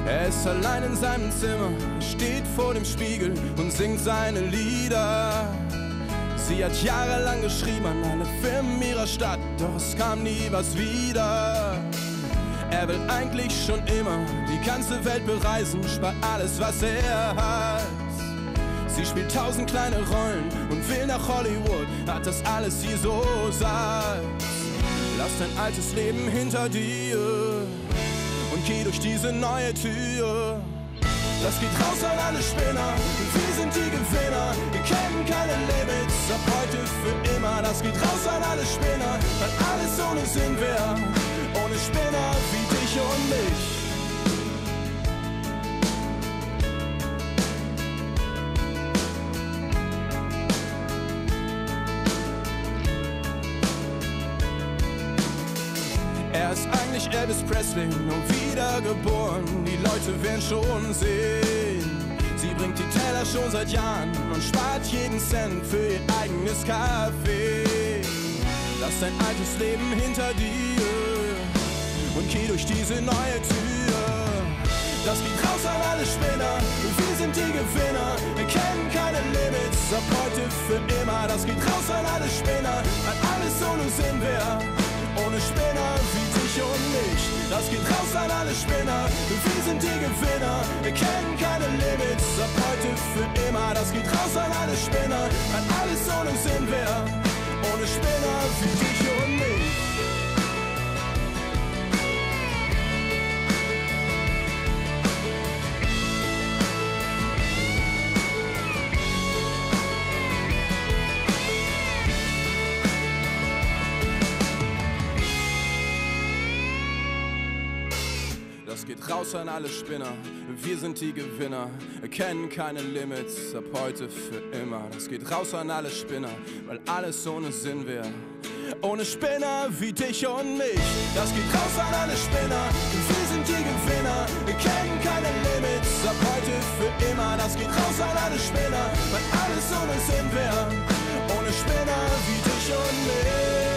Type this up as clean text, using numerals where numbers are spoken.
Er ist allein in seinem Zimmer, steht vor dem Spiegel und singt seine Lieder. Sie hat jahrelang geschrieben an alle Firmen ihrer Stadt, doch es kam nie was wieder. Er will eigentlich schon immer die ganze Welt bereisen, spart alles, was er hat. Sie spielt 1000 kleine Rollen und will nach Hollywood, hat das alles hier so satt. Lass dein altes Leben hinter dir und geh durch diese neue Tür. Das geht raus an alle Spinner, wir sind die Gewinner. Wir kennen keine Limits, ab heute für immer. Das geht raus an alle Spinner, weil alles ohne Sinn wäre. Ohne Spinner wie dich und mich. Er ist eigentlich Elvis Presley, nur wiedergeboren. Die Leute werden schon sehen. Sie bringt die Teller schon seit Jahren und spart jeden Cent für ihr eigenes Café. Lass dein altes Leben hinter dir und geh durch diese neue Tür. Das geht raus an alle Spinner, wir sind die Gewinner. Wir kennen keine Limits, ab heute für immer. Das geht raus an alle Spinner, weil alles ohne Sinn wäre. Ohne Spinner wie dich und mich. Das geht raus an alle Spinner, wir sind die Gewinner. Wir kennen keine Limits, ab heute für immer. Das geht raus an alle Spinner, weil alles ohne Sinn wäre. Ohne Spinner wie dich und mich. Das geht raus an alle Spinner, wir sind die Gewinner, kennen keine Limits, ab heute für immer. Das geht raus an alle Spinner, weil alles ohne Sinn wäre. Ohne Spinner wie dich und mich. Das geht raus an alle Spinner, wir sind die Gewinner. Wir kennen keine Limits, ab heute für immer. Das geht raus an alle Spinner, weil alles ohne Sinn wäre. Ohne Spinner wie dich und mich.